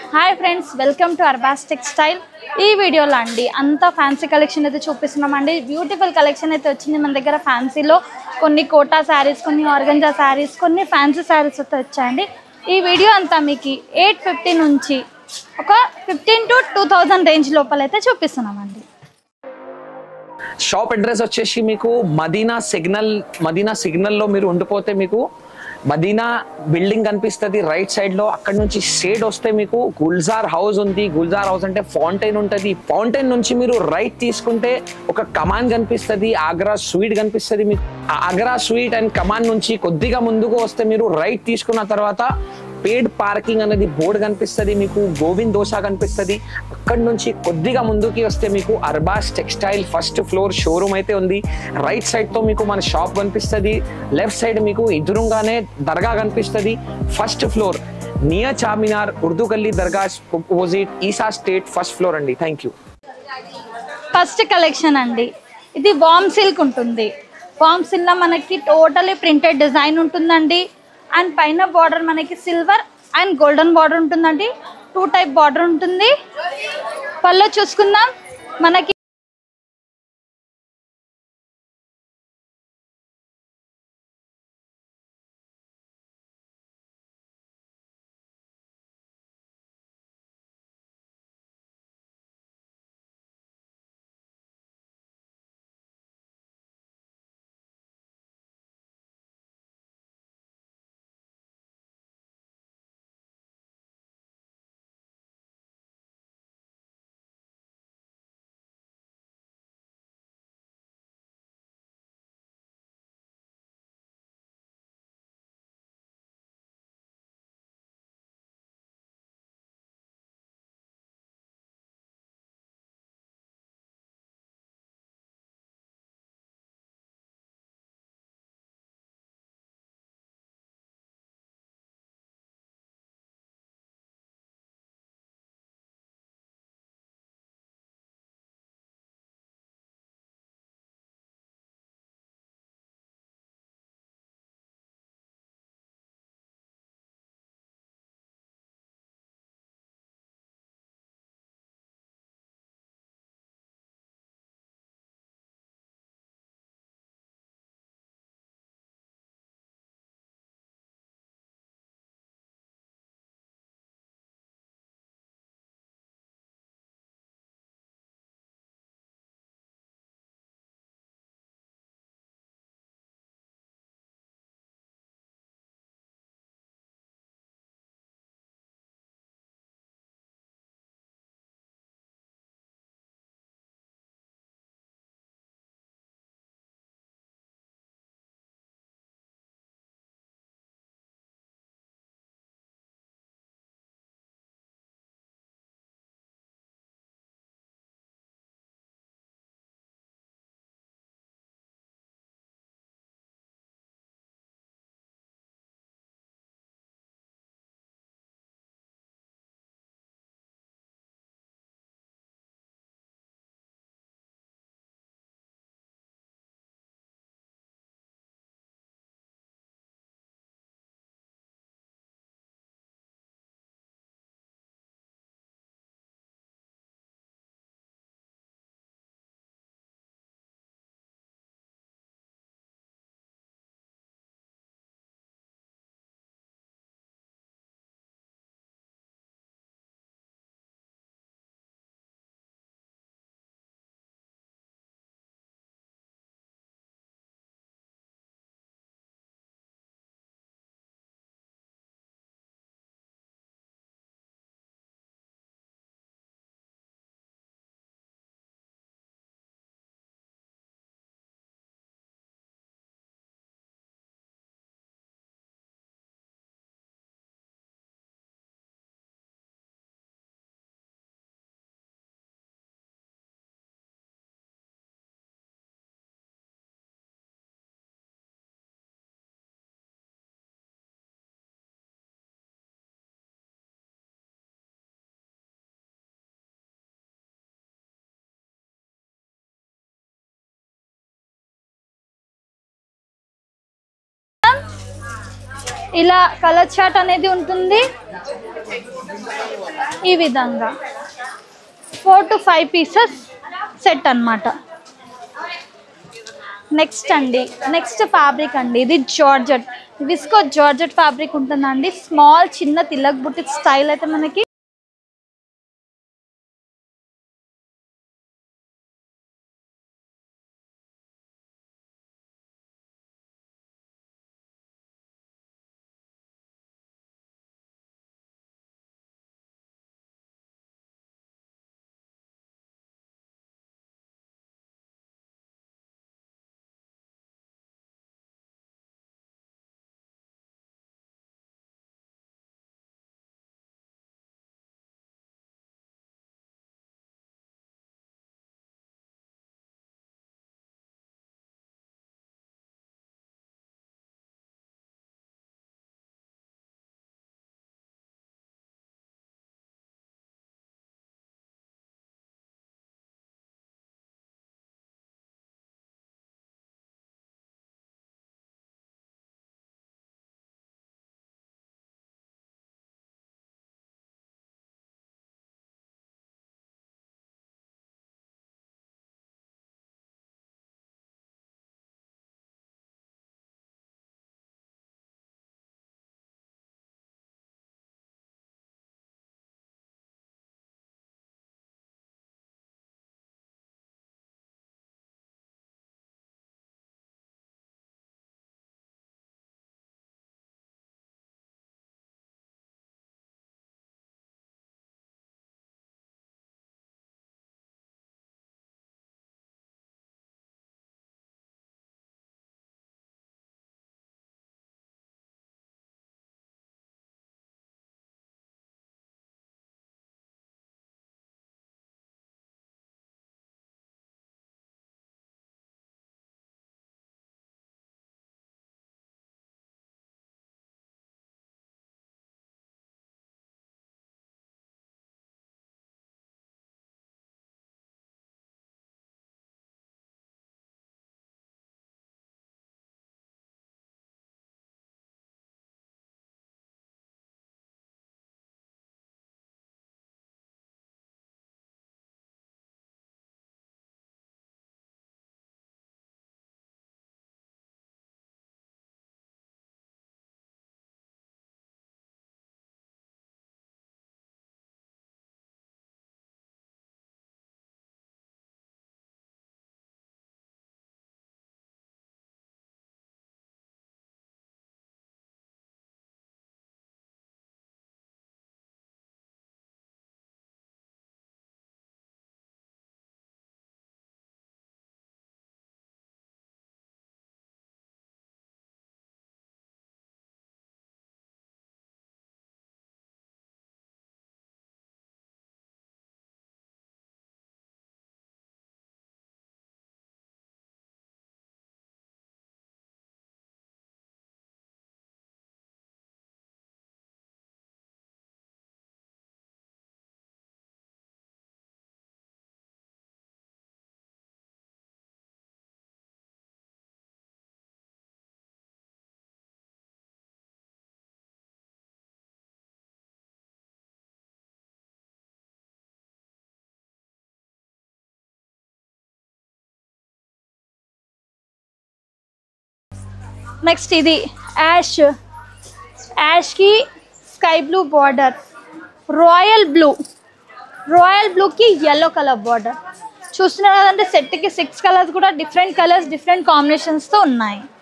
Hi friends, welcome to Arbas textile. ఈ వీడియోలో అండి అంతా ఫ్యాన్సీ కలెక్షన్ అయితే చూపిస్తున్నామండి. బ్యూటిఫుల్ కలెక్షన్ అయితే వచ్చింది మన దగ్గర. ఫ్యాన్సీలో కొన్ని కోటా శారీస్, కొన్ని ఆర్గంజా శారీస్, కొన్ని ఫ్యాన్సీ శారీస్ అయితే వచ్చాయండి. ఈ వీడియో అంతా మీకు 850 నుంచి ఒక 15 to 2000 రేంజ్ లోపల అయితే చూపిస్తున్నామండి. షాప్ అడ్రస్ వచ్చేసి మీకు మదీనా సిగ్నల్లో మీరు ఉండిపోతే మీకు మదీనా బిల్డింగ్ కనిపిస్తుంది రైట్ సైడ్ లో. అక్కడ నుంచి స్ట్రేట్ వస్తే మీకు గుల్జార్ హౌస్ ఉంది. గుల్జార్ హౌస్ అంటే ఫౌంటైన్ ఉంటుంది. ఫౌంటైన్ నుంచి మీరు రైట్ తీసుకుంటే ఒక కమాన్ కనిపిస్తుంది, ఆగ్రా స్వీట్ కనిపిస్తుంది. మీకు ఆగ్రా స్వీట్ అండ్ కమాన్ నుంచి కొద్దిగా ముందుకు వస్తే మీరు రైట్ తీసుకున్న తర్వాత పేడ్ పార్కింగ్ అనేది బోర్డు కనిపిస్తుంది. మీకు గోవింద్ దోసా కనిపిస్తుంది. అక్కడి నుంచి కొద్దిగా ముందుకి వస్తే మీకు Arbas textile first floor showroom అయితే ఉంది. రైట్ సైడ్ తో మీకు మన షాప్ కనిపిస్తుంది. లెఫ్ట్ సైడ్ మీకు ఎదురుగానే దర్గా కనిపిస్తుంది. First floor near Charminar Urdu గల్లీ దర్గా opposite Isa state first floor అండి. Thank you. ఫస్ట్ కలెక్షన్ అండి, ఇది వామ్ సిల్క్ ఉంటుంది. వామ్ సిల్క్ లో మనకి టోటలీ ప్రింటెడ్ డిజైన్ ఉంటుందండి. అండ్ పైన బార్డర్ మనకి సిల్వర్ అండ్ గోల్డెన్ బార్డర్ ఉంటుందండి. 2 టైప్ బార్డర్ ఉంటుంది. పళ్ళు చూసుకుందాం. మనకి ఇలా కలర్ చార్ట్ అనేది ఉంటుంది. ఈ విధంగా 4 to 5 పీసెస్ సెట్ అన్నమాట. నెక్స్ట్ అండి, నెక్స్ట్ ఫ్యాబ్రిక్ అండి, ఇది జార్జెట్, విస్కో జార్జెట్ ఫ్యాబ్రిక్ ఉంటుందండి. స్మాల్ చిన్న తిలక్ బుటిక్ స్టైల్ అయితే మనకి నెక్స్ట్ ఇది యాష్కి స్కై బ్లూ బార్డర్, రాయల్ బ్లూకి ఎల్లో కలర్ బార్డర్ చూస్తున్నారు కదంటే సెట్కి 6 కలర్స్ కూడా డిఫరెంట్ కలర్స్ డిఫరెంట్ కాంబినేషన్స్తో ఉన్నాయి.